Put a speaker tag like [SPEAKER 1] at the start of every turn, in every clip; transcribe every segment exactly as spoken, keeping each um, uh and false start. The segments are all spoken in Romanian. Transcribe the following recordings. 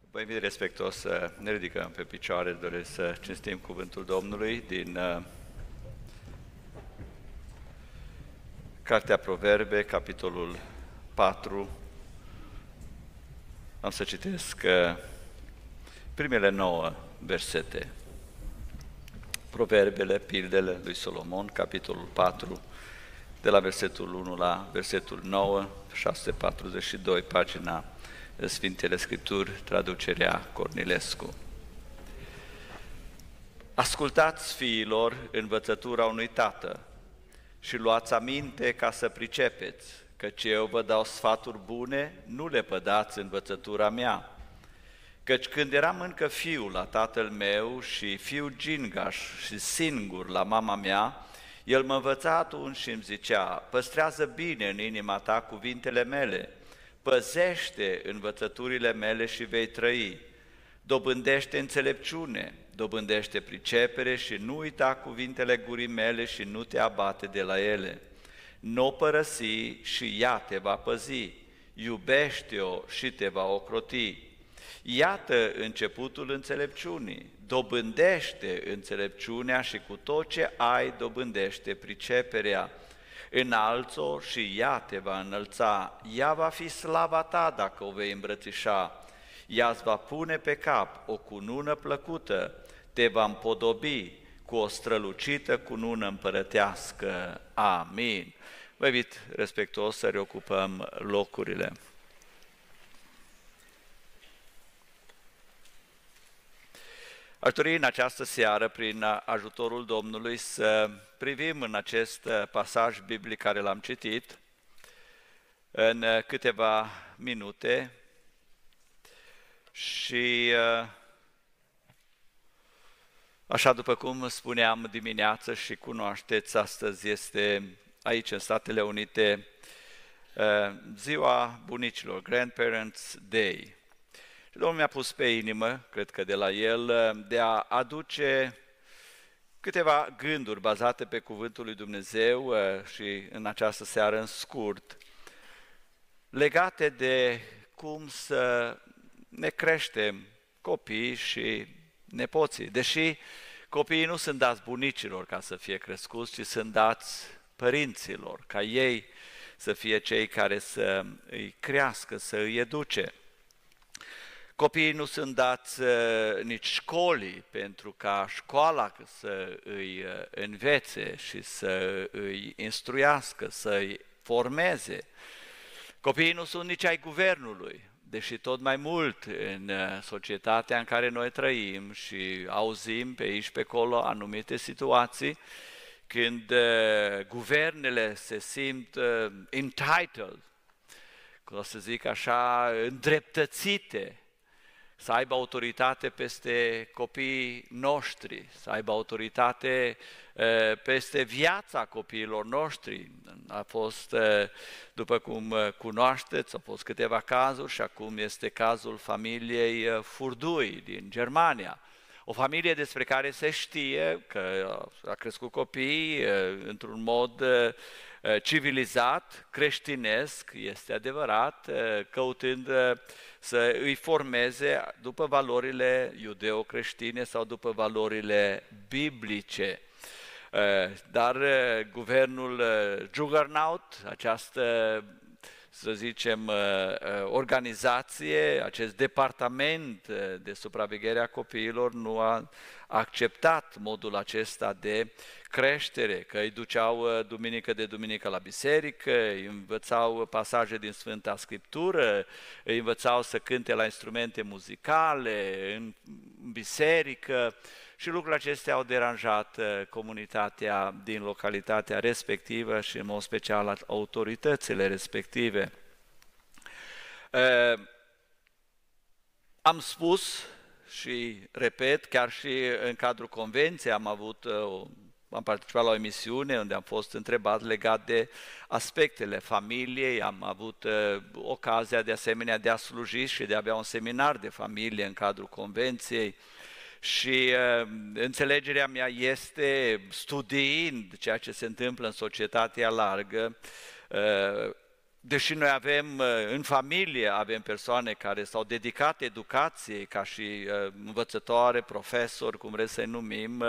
[SPEAKER 1] Vă invit respectuos să ne ridicăm pe picioare, doresc să cinstim cuvântul Domnului din uh, Cartea Proverbe, capitolul patru. Am să citesc uh, primele nouă versete. Proverbele, pildele lui Solomon, capitolul patru, de la versetul unu la versetul nouă, șase sute patruzeci și doi, pagina Sfintele Scripturi, traducerea Cornilescu. Ascultați, fiilor, învățătura unui tată și luați aminte ca să pricepeți, căci eu vă dau sfaturi bune, nu le pădați învățătura mea. Căci când eram încă fiu la tatăl meu și fiu gingaș și singur la mama mea, el mă învăța atunci și îmi zicea: păstrează bine în inima ta cuvintele mele, păzește învățăturile mele și vei trăi, dobândește înțelepciune, dobândește pricepere și nu uita cuvintele gurii mele și nu te abate de la ele. N-o părăsi și ea te va păzi, iubește-o și te va ocroti. Iată începutul înțelepciunii, dobândește înțelepciunea și cu tot ce ai dobândește priceperea. Înalți-o și ea te va înălța, ea va fi slava ta dacă o vei îmbrățișa. Ea îți va pune pe cap o cunună plăcută, te va împodobi cu o strălucită cunună împărătească. Amin. Vă invit respectuos să reocupăm locurile. Aș dori în această seară, prin ajutorul Domnului, să privim în acest pasaj biblic care l-am citit în câteva minute și, așa după cum spuneam dimineață și cunoașteți, astăzi este aici în Statele Unite ziua bunicilor, Grandparents' Day. Și Domnul mi-a pus pe inimă, cred că de la El, de a aduce câteva gânduri bazate pe Cuvântul lui Dumnezeu și în această seară în scurt, legate de cum să ne creștem copiii și nepoții. Deși copiii nu sunt dați bunicilor ca să fie crescuți, ci sunt dați părinților, ca ei să fie cei care să îi crească, să îi educe. Copiii nu sunt dați uh, nici școlii pentru ca școala să îi uh, învețe și să îi instruiască, să îi formeze. Copiii nu sunt nici ai guvernului, deși tot mai mult în uh, societatea în care noi trăim și auzim pe aici pe acolo anumite situații, când uh, guvernele se simt uh, entitled, o să zic așa, îndreptățite, să aibă autoritate peste copiii noștri, să aibă autoritate peste viața copiilor noștri. A fost, după cum cunoașteți, au fost câteva cazuri și acum este cazul familiei Furdui din Germania. O familie despre care se știe că a crescut copiii într-un mod civilizat, creștinesc, este adevărat, căutând să îi formeze după valorile iudeo-creștine sau după valorile biblice. Dar guvernul Juggernaut, această, să zicem, organizație, acest departament de supraveghere a copiilor nu a acceptat modul acesta de creștere, că îi duceau duminică de duminică la biserică, îi învățau pasaje din Sfânta Scriptură, îi învățau să cânte la instrumente muzicale, în biserică, și lucrurile acestea au deranjat comunitatea din localitatea respectivă și în mod special autoritățile respective. Am spus și repet, chiar și în cadrul convenției am avut o Am participat la o emisiune unde am fost întrebat legat de aspectele familiei, am avut uh, ocazia de asemenea de a sluji și de a avea un seminar de familie în cadrul convenției și uh, înțelegerea mea este, studiind ceea ce se întâmplă în societatea largă, uh, deși noi avem în familie, avem persoane care s-au dedicat educației ca și învățătoare, profesori, cum vreți să-i numim,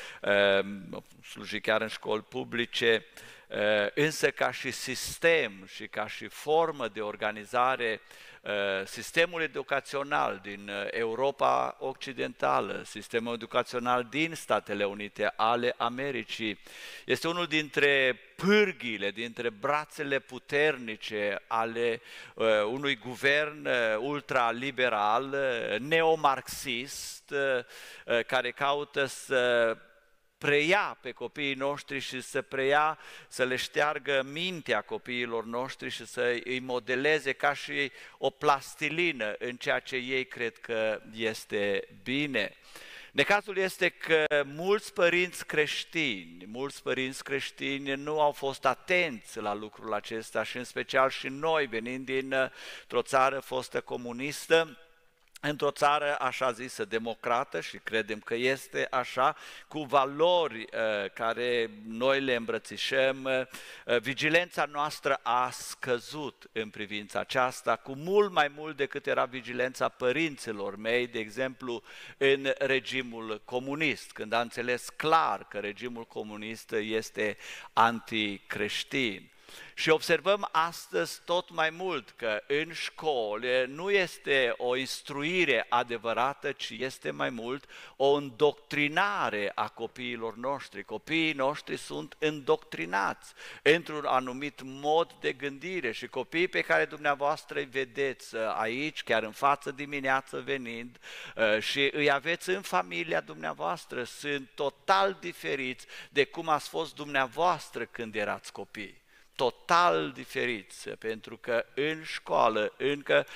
[SPEAKER 1] sluji chiar în școli publice, însă ca și sistem și ca și formă de organizare, sistemul educațional din Europa Occidentală, sistemul educațional din Statele Unite ale Americii, este unul dintre pârghiile, dintre brațele puternice ale unui guvern ultraliberal, neomarxist, care caută să preia pe copiii noștri și să preia, să le șteargă mintea copiilor noștri și să îi modeleze ca și o plastilină în ceea ce ei cred că este bine. Necazul este că mulți părinți creștini, mulți părinți creștini nu au fost atenți la lucrul acesta și în special și noi, venind dintr-o țară fostă comunistă, într-o țară așa zisă democrată și credem că este așa, cu valori uh, care noi le îmbrățișăm, uh, vigilența noastră a scăzut în privința aceasta, cu mult mai mult decât era vigilența părinților mei, de exemplu în regimul comunist, când a înțeles clar că regimul comunist este anticreștin. Și observăm astăzi tot mai mult că în școli nu este o instruire adevărată, ci este mai mult o îndoctrinare a copiilor noștri. Copiii noștri sunt îndoctrinați într-un anumit mod de gândire și copiii pe care dumneavoastră îi vedeți aici, chiar în față dimineață venind și îi aveți în familia dumneavoastră, sunt total diferiți de cum ați fost dumneavoastră când erați copii. Total diferiți, pentru că în școală, încă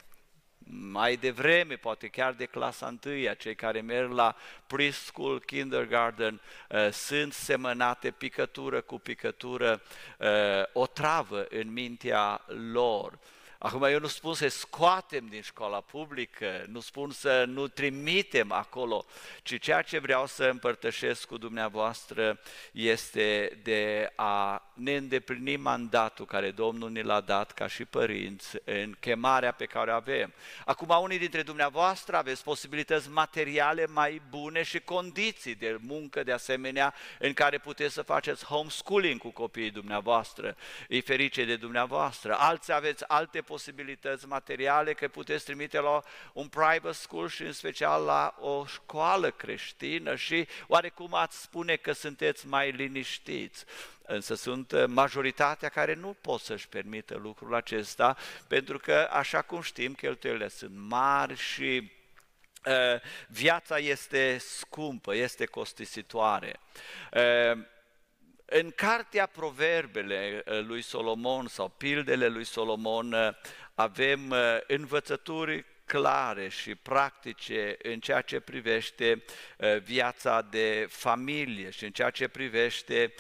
[SPEAKER 1] mai devreme, poate chiar de clasa întâia, cei care merg la preschool, kindergarten, sunt semănate picătură cu picătură, o travă în mintea lor. Acum eu nu spun să scoatem din școala publică, nu spun să nu trimitem acolo, ci ceea ce vreau să împărtășesc cu dumneavoastră este de a ne îndeplini mandatul care Domnul ne l-a dat ca și părinți în chemarea pe care o avem. Acum unii dintre dumneavoastră aveți posibilități materiale mai bune și condiții de muncă de asemenea în care puteți să faceți homeschooling cu copiii dumneavoastră, îi ferice de dumneavoastră. Alții aveți alte posibilități materiale, că puteți trimite la un private school și în special la o școală creștină și oarecum ați spune că sunteți mai liniștiți. Însă sunt majoritatea care nu pot să-și permită lucrul acesta, pentru că, așa cum știm, cheltuielile sunt mari și uh, viața este scumpă, este costisitoare. Uh, În cartea Proverbele lui Solomon sau Pildele lui Solomon avem învățături clare și practice în ceea ce privește viața de familie și în ceea ce privește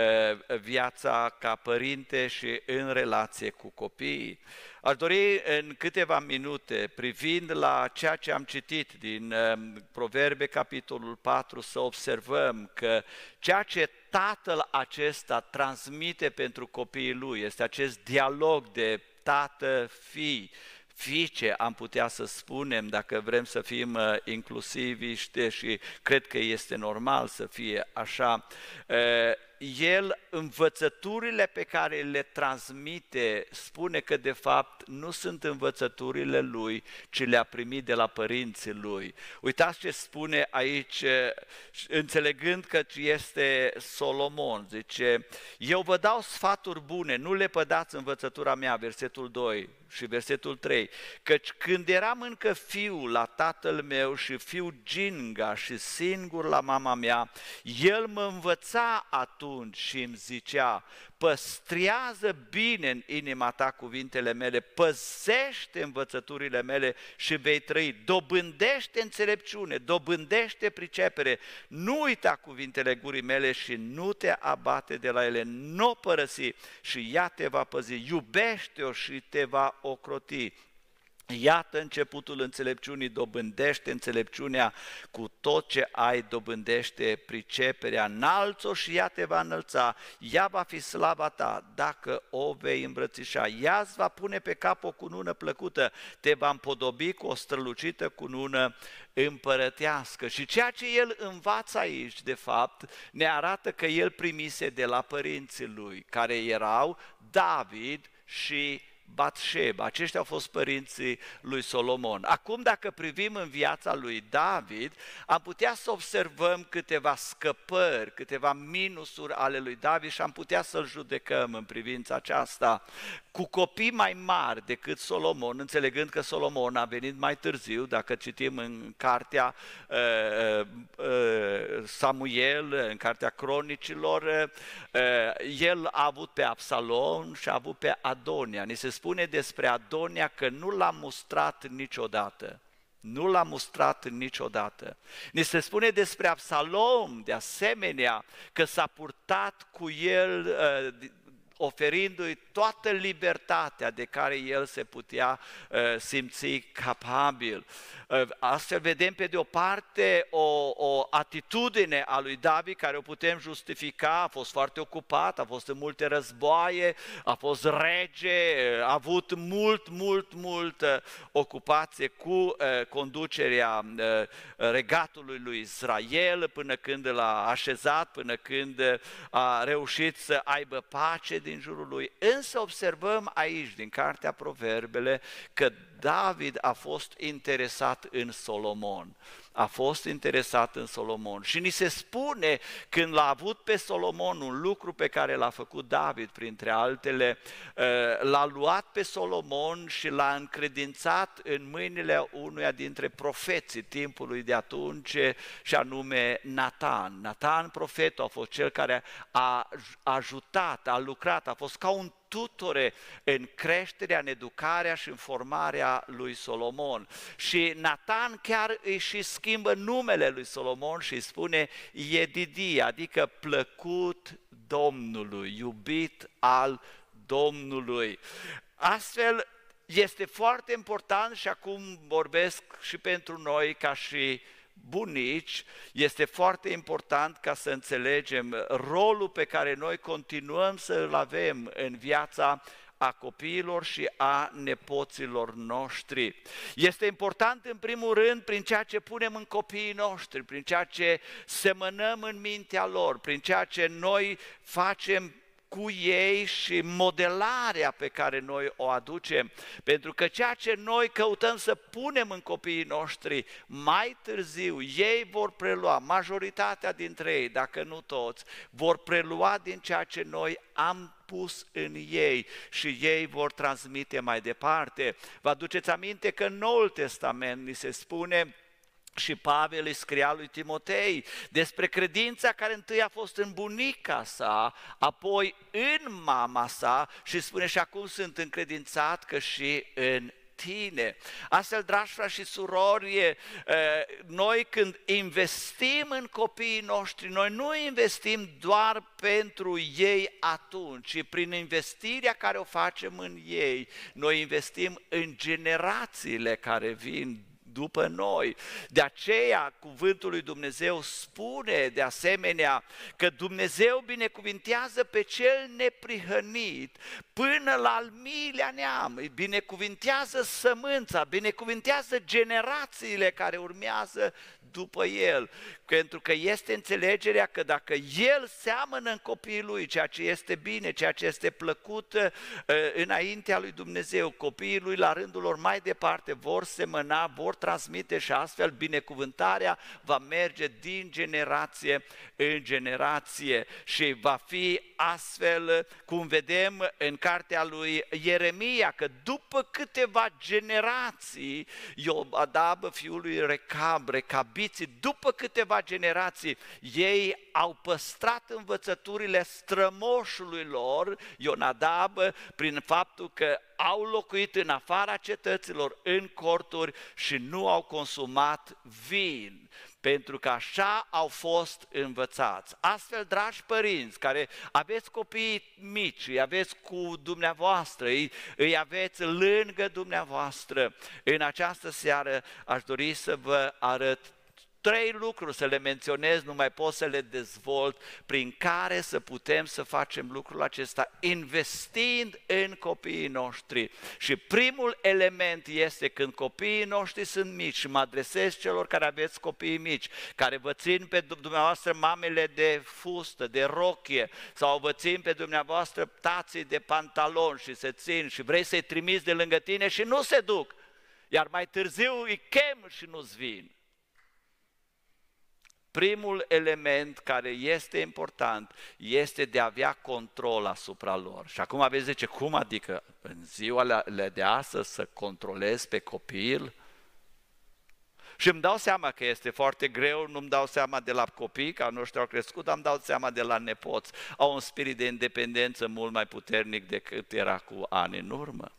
[SPEAKER 1] viața ca părinte și în relație cu copiii. Aș dori în câteva minute, privind la ceea ce am citit din Proverbe, capitolul patru, să observăm că ceea ce tatăl acesta transmite pentru copiii lui este acest dialog de tată-fii, fiice, am putea să spunem, dacă vrem să fim inclusiviști și cred că este normal să fie așa. El, învățăturile pe care le transmite, spune că de fapt nu sunt învățăturile lui, ci le-a primit de la părinții lui. Uitați ce spune aici, înțelegând că este Solomon, zice: eu vă dau sfaturi bune, nu le pădați învățătura mea, versetul doi și versetul trei, căci când eram încă fiu la tatăl meu și fiu ginga și singur la mama mea, el mă învăța atunci și îmi zicea: păstrează bine în inima ta cuvintele mele, păzește învățăturile mele și vei trăi, dobândește înțelepciune, dobândește pricepere, nu uita cuvintele gurii mele și nu te abate de la ele, nu o părăsi și ea te va păzi, iubește-o și te va ocroti. Iată începutul înțelepciunii, dobândește înțelepciunea, cu tot ce ai dobândește priceperea, înalți-o și ea te va înălța, ea va fi slava ta dacă o vei îmbrățișa, ea îți va pune pe cap o cunună plăcută, te va împodobi cu o strălucită cunună împărătească. Și ceea ce el învață aici, de fapt, ne arată că el primise de la părinții lui, care erau David și Batșeba. Aceștia au fost părinții lui Solomon. Acum, dacă privim în viața lui David, am putea să observăm câteva scăpări, câteva minusuri ale lui David și am putea să-l judecăm în privința aceasta. Cu copii mai mari decât Solomon, înțelegând că Solomon a venit mai târziu, dacă citim în cartea uh, uh, Samuel, în cartea Cronicilor, uh, el a avut pe Absalom și a avut pe Adonia. Ni se spune despre Adonia că nu l-a mustrat niciodată. Nu l-a mustrat niciodată. Ni se spune despre Absalom, de asemenea, că s-a purtat cu el, uh, oferindu-i toată libertatea de care el se putea uh, simți capabil. Uh, astfel vedem pe de o parte o, o atitudine a lui David care o putem justifica, a fost foarte ocupat, a fost în multe războaie, a fost rege, a avut mult, mult, mult uh, ocupație cu uh, conducerea uh, regatului lui Israel până când l-a așezat, până când a reușit să aibă pace din jurul lui. Însă observăm aici, din cartea Proverbele, că David a fost interesat în Solomon. A fost interesat în Solomon. Și ni se spune, când l-a avut pe Solomon, un lucru pe care l-a făcut David, printre altele, l-a luat pe Solomon și l-a încredințat în mâinile unuia dintre profeții timpului de atunci, și anume Natan. Natan, profetul, a fost cel care a ajutat, a lucrat, a fost ca un tutore în creșterea, în educarea și în formarea lui Solomon. Și Natan chiar îi și schimbă numele lui Solomon și îi spune Yedidia, adică plăcut Domnului, iubit al Domnului. Astfel, este foarte important, și acum vorbesc și pentru noi ca și bunici, este foarte important ca să înțelegem rolul pe care noi continuăm să îl avem în viața a copiilor și a nepoților noștri. Este important în primul rând prin ceea ce punem în copiii noștri, prin ceea ce semănăm în mintea lor, prin ceea ce noi facem cu ei și modelarea pe care noi o aducem, pentru că ceea ce noi căutăm să punem în copiii noștri, mai târziu ei vor prelua, majoritatea dintre ei, dacă nu toți, vor prelua din ceea ce noi am pus în ei și ei vor transmite mai departe. Vă aduceți aminte că în Noul Testament ni se spune, și Pavel îi scria lui Timotei despre credința care întâi a fost în bunica sa, apoi în mama sa, și spune și acum sunt încredințat că și în tine. Astfel, dragi frați și surori, noi când investim în copiii noștri, noi nu investim doar pentru ei atunci, ci prin investirea care o facem în ei, noi investim în generațiile care vin după noi. De aceea, cuvântul lui Dumnezeu spune de asemenea că Dumnezeu binecuvintează pe cel neprihănit până la al miilea neam, binecuvintează sămânța, binecuvintează generațiile care urmează după el, pentru că este înțelegerea că dacă el seamănă în copiii lui ceea ce este bine, ceea ce este plăcut înaintea lui Dumnezeu, copiii lui la rândul lor mai departe vor semăna, vor transmite și astfel binecuvântarea va merge din generație în generație și va fi astfel, cum vedem în cartea lui Ieremia, că după câteva generații, Iobadab, fiul lui Recab, recabiții, după câteva generații, ei au păstrat învățăturile strămoșului lor, Ionadab, prin faptul că au locuit în afara cetăților, în corturi și nu au consumat vin, pentru că așa au fost învățați. Astfel, dragi părinți, care aveți copii mici, îi aveți cu dumneavoastră, îi, îi aveți lângă dumneavoastră, în această seară aș dori să vă arăt trei lucruri, să le menționez, nu mai pot să le dezvolt, prin care să putem să facem lucrul acesta, investind în copiii noștri. Și primul element este când copiii noștri sunt mici, și mă adresez celor care aveți copii mici, care vă țin pe dumneavoastră mamele de fustă, de rochie, sau vă țin pe dumneavoastră tații de pantalon și se țin și vrei să-i trimiți de lângă tine și nu se duc, iar mai târziu îi chem și nu-ți vin. Primul element care este important este de a avea control asupra lor. Și acum aveți zice, cum adică în ziua de astăzi să controlez pe copil? Și îmi dau seama că este foarte greu, nu-mi dau seama de la copii, că nu știu, au crescut, dar îmi dau seama de la nepoți. Au un spirit de independență mult mai puternic decât era cu ani în urmă.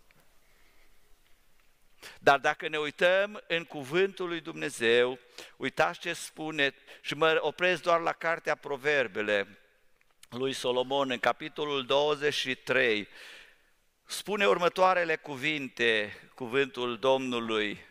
[SPEAKER 1] Dar dacă ne uităm în cuvântul lui Dumnezeu, uitați ce spune, și mă opresc doar la cartea Proverbele lui Solomon, în capitolul douăzeci și trei, spune următoarele cuvinte, cuvântul Domnului: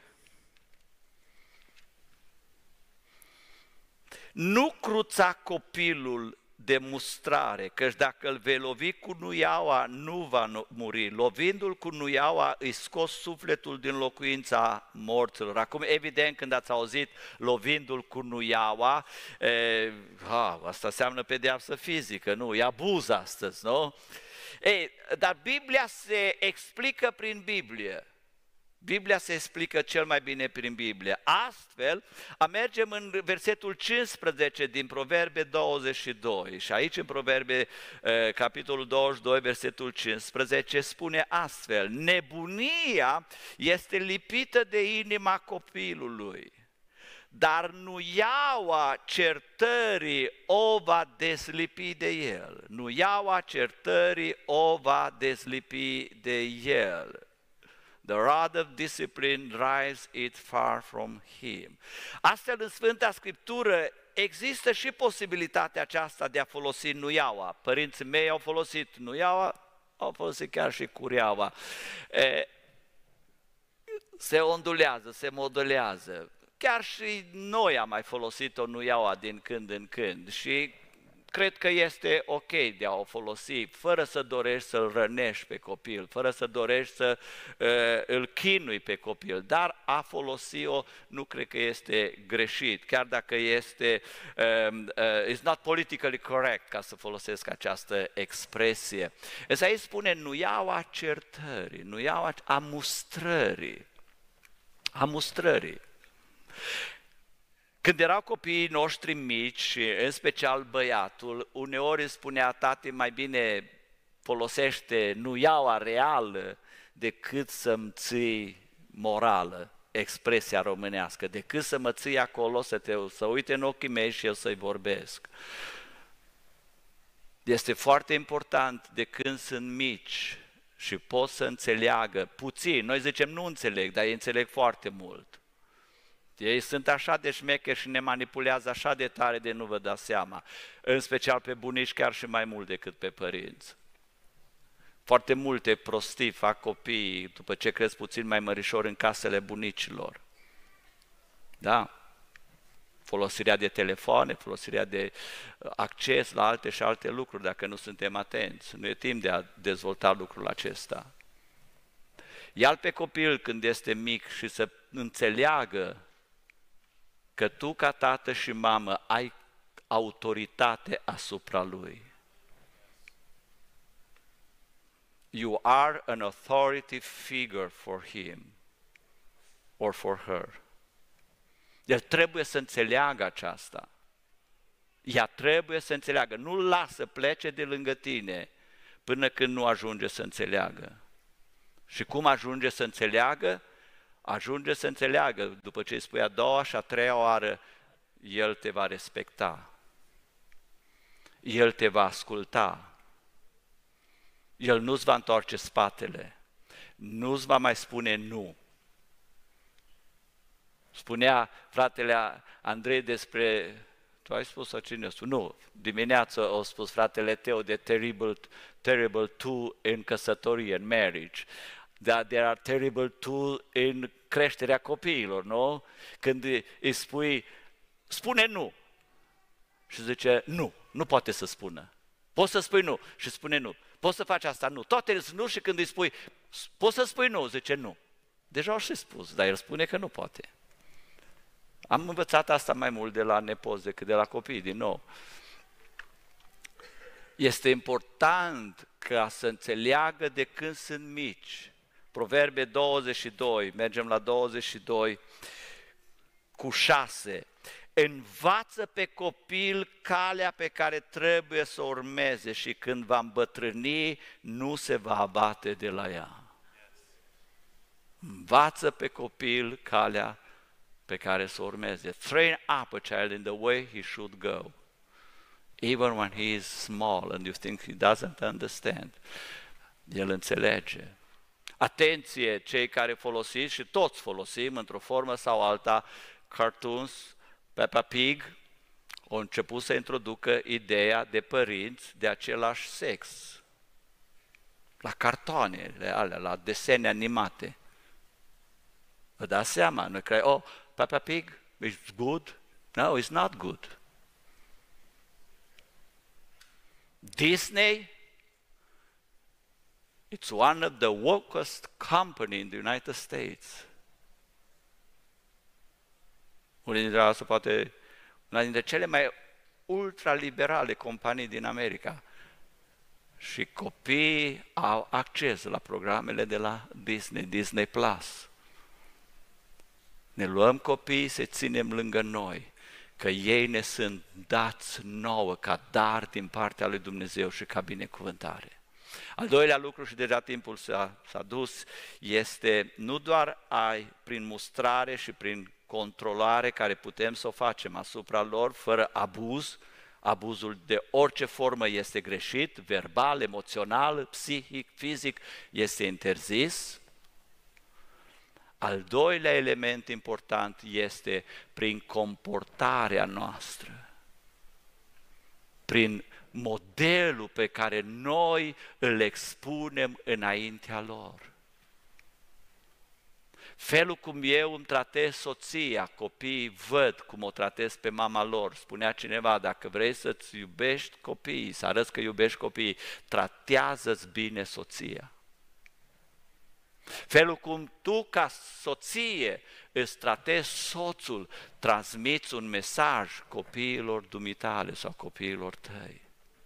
[SPEAKER 1] nu cruța copilul de mustrare, căci dacă îl vei lovi cu nuiaua, nu va muri. Lovindu-l cu nuiaua, îi scos sufletul din locuința morților. Acum, evident, când ați auzit lovindu-l cu nuiaua, e, ha, asta înseamnă pedeapsă fizică, nu? E abuz astăzi, nu? Ei, dar Biblia se explică prin Biblie. Biblia se explică cel mai bine prin Biblie. Astfel, mergem în versetul cincisprezece din Proverbe douăzeci și doi. Și aici în Proverbe, capitolul douăzeci și doi, versetul cincisprezece, spune astfel: nebunia este lipită de inima copilului, dar nuiaua certării o va deslipi de el. Nuiaua certării o va deslipi de el. The rod of discipline drives it far from him. Astfel, în Sfânta Scriptură există și posibilitatea aceasta de a folosi nuiaua. Părinții mei au folosit nuiaua, au folosit chiar și cureaua. E, se ondulează, se modulează. Chiar și noi am mai folosit o nuiaua din când în când și cred că este ok de a o folosi, fără să dorești să-l rănești pe copil, fără să dorești să uh, îl chinui pe copil, dar a folosi-o nu cred că este greșit, chiar dacă este, uh, uh, it's not politically correct, ca să folosesc această expresie. Însă aici spune nuiaua certării, nuiaua a mustrării, a mustrării. Când erau copiii noștri mici, în special băiatul, uneori îi spunea: tati, mai bine folosește nuiaua reală decât să-mi ții morală, expresia românească, decât să mă ții acolo, să te să uite în ochii mei și eu să-i vorbesc. Este foarte important de când sunt mici și pot să înțeleagă puțin. Noi zicem nu înțeleg, dar ei înțeleg foarte mult. Ei sunt așa de șmecheri și ne manipulează așa de tare de nu vă dați seama. În special pe bunici, chiar și mai mult decât pe părinți. Foarte multe prostii fac copiii după ce cresc puțin mai mărișor în casele bunicilor. Da? Folosirea de telefoane, folosirea de acces la alte și alte lucruri, dacă nu suntem atenți. Nu e timp de a dezvolta lucrul acesta. Ia-l pe copil când este mic și să înțeleagă că tu ca tată și mamă ai autoritate asupra lui. You are an authority figure for him or for her. El trebuie să înțeleagă aceasta. Ea trebuie să înțeleagă. Nu-l lasă să plece de lângă tine până când nu ajunge să înțeleagă. Și cum ajunge să înțeleagă? Ajunge să înțeleagă, după ce îi spui a doua și a treia oară, el te va respecta, el te va asculta, el nu-ți va întoarce spatele, nu-ți va mai spune nu. Spunea fratele Andrei despre, tu ai spus sau cine a spus? Nu, dimineața a spus fratele Teo de terrible, terrible two în căsătorie, în marriage. Dar there are terrible two în creșterea copiilor, nu? Când îi spui, spune nu. Și zice, nu, nu poate să spună. Poți să spui nu și spune nu. Poți să faci asta, nu. Toate sunt nu și când îi spui, poți să spui nu, zice nu. Deja au și spus, dar el spune că nu poate. Am învățat asta mai mult de la nepoți decât de la copii, din nou. Este important ca să înțeleagă de când sunt mici. Proverbe douăzeci și doi, mergem la douăzeci și doi cu șase. Învață pe copil calea pe care trebuie să o urmeze și când va îmbătrâni, nu se va abate de la ea. Învață pe copil calea pe care să o urmeze. Train up a child in the way he should go. Even when he is small and you think he doesn't understand. El înțelege. Atenție, cei care folosiți și toți folosim într-o formă sau alta cartoons, Peppa Pig, au început să introducă ideea de părinți de același sex. La cartoanele alea, la desene animate. Vă dați seama, noi credem, oh, Peppa Pig, it's good? No, it's not good. Disney, it's one of the wokest company in the United States. Unii dintre asta poate una dintre cele mai ultraliberale companii din America. Și copiii au acces la programele de la Disney, Disney Plus. Ne luăm copiii să ținem lângă noi, că ei ne sunt dați nouă ca dar din partea lui Dumnezeu și ca binecuvântare. Al doilea lucru, și deja timpul s-a, s-a dus, este nu doar ai, prin mustrare și prin controlare care putem să o facem asupra lor, fără abuz, abuzul de orice formă este greșit, verbal, emoțional, psihic, fizic, este interzis. Al doilea element important este prin comportarea noastră, prin modelul pe care noi îl expunem înaintea lor. Felul cum eu îmi tratez soția, copiii văd cum o tratez pe mama lor. Spunea cineva, dacă vrei să-ți iubești copiii, să arăți că iubești copiii, tratează-ți bine soția. Felul cum tu ca soție îți tratezi soțul, transmiți un mesaj copiilor dumitale sau copiilor tăi.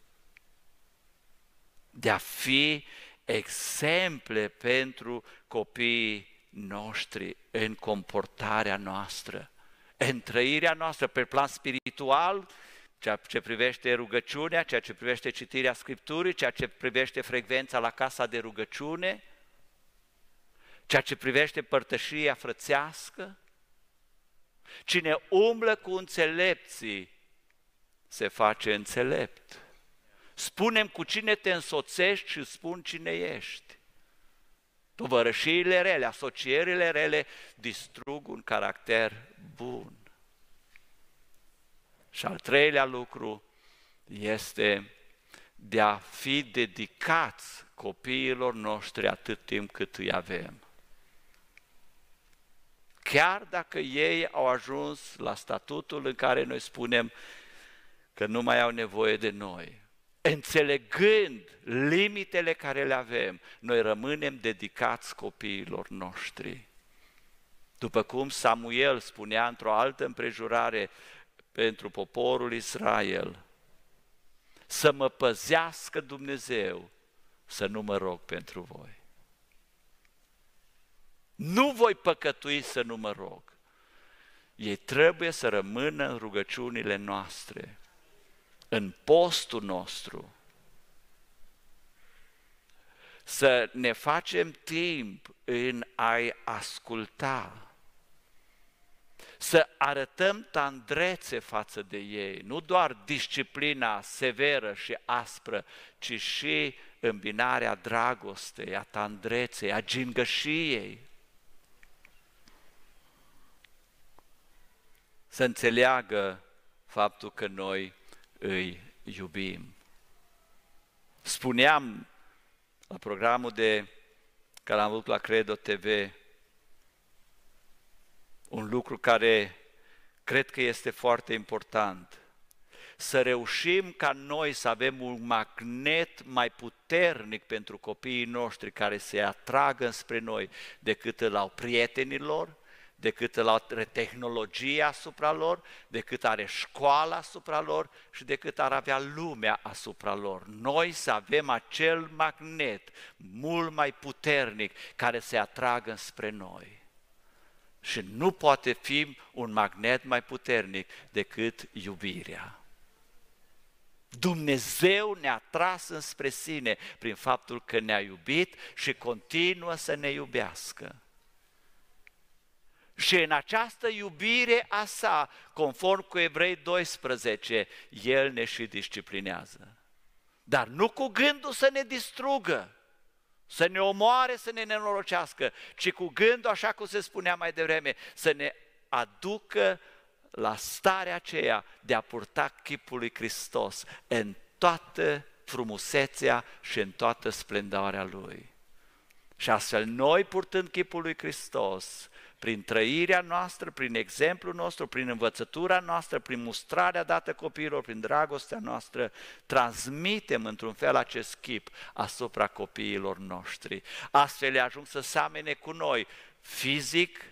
[SPEAKER 1] De a fi exemple pentru copiii noștri în comportarea noastră, în trăirea noastră, pe plan spiritual, ceea ce privește rugăciunea, ceea ce privește citirea Scripturii, ceea ce privește frecvența la casa de rugăciune, ceea ce privește părtășia frățească. Cine umblă cu înțelepții se face înțelept. Spune-mi cu cine te însoțești și spun cine ești. Tovărășiile rele, asocierile rele distrug un caracter bun. Și al treilea lucru este de a fi dedicați copiilor noștri atât timp cât îi avem. Chiar dacă ei au ajuns la statutul în care noi spunem că nu mai au nevoie de noi, înțelegând limitele care le avem, noi rămânem dedicați copiilor noștri. După cum Samuel spunea într-o altă împrejurare pentru poporul Israel, să mă păzească Dumnezeu, să nu mă rog pentru voi. Nu voi păcătui să nu mă rog. Ei trebuie să rămână în rugăciunile noastre, în postul nostru, să ne facem timp în a-i asculta, să arătăm tandrețe față de ei, nu doar disciplina severă și aspră, ci și îmbinarea dragostei, a tandreței, a gingășiei. Să înțeleagă faptul că noi îi iubim. Spuneam la programul de care am avut la Credo T V un lucru care cred că este foarte important. Să reușim ca noi să avem un magnet mai puternic pentru copiii noștri care se atragă spre noi decât îl au prietenilor, decât îl are tehnologia asupra lor, decât are școala asupra lor și decât ar avea lumea asupra lor. Noi să avem acel magnet mult mai puternic care se atragă spre noi. Și nu poate fi un magnet mai puternic decât iubirea. Dumnezeu ne-a tras înspre sine prin faptul că ne-a iubit și continuă să ne iubească. Și în această iubire a sa, conform cu Evrei doisprezece, El ne și disciplinează. Dar nu cu gândul să ne distrugă, să ne omoare, să ne nenorocească, ci cu gândul, așa cum se spunea mai devreme, să ne aducă la starea aceea de a purta chipul lui Hristos în toată frumusețea și în toată splendoarea Lui. Și astfel noi, purtând chipul lui Hristos, prin trăirea noastră, prin exemplul nostru, prin învățătura noastră, prin mustrarea dată copiilor, prin dragostea noastră, transmitem într-un fel acest chip asupra copiilor noștri. Astfel ajung să seamene cu noi fizic,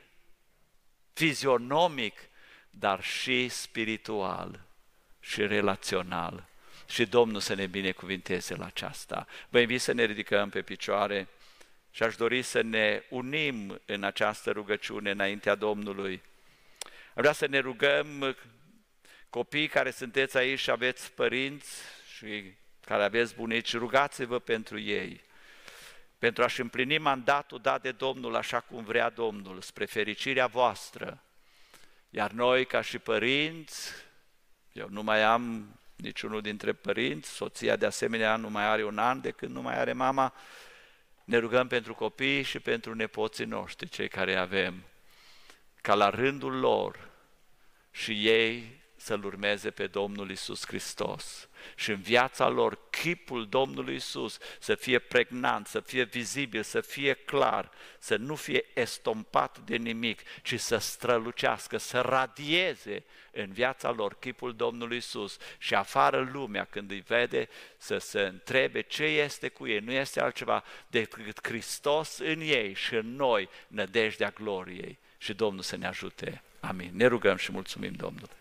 [SPEAKER 1] fizionomic, dar și spiritual și relațional. Și Domnul să ne binecuvinteze la aceasta. Vă invit să ne ridicăm pe picioare și aș dori să ne unim în această rugăciune înaintea Domnului. Aș vrea să ne rugăm, copii care sunteți aici și aveți părinți și care aveți bunici, rugați-vă pentru ei, pentru a-și împlini mandatul dat de Domnul așa cum vrea Domnul, spre fericirea voastră. Iar noi, ca și părinți, eu nu mai am niciunul dintre părinți, soția de asemenea nu mai are un an de când nu mai are mama, ne rugăm pentru copii și pentru nepoții noștri, cei care avem, ca la rândul lor și ei să-L urmeze pe Domnul Iisus Hristos. Și în viața lor, chipul Domnului Iisus să fie pregnant, să fie vizibil, să fie clar, să nu fie estompat de nimic, ci să strălucească, să radieze în viața lor chipul Domnului Iisus și afară lumea, când îi vede, să se întrebe ce este cu ei. Nu este altceva decât Hristos în ei și în noi, nădejdea gloriei. Și Domnul să ne ajute. Amin. Ne rugăm și mulțumim Domnului.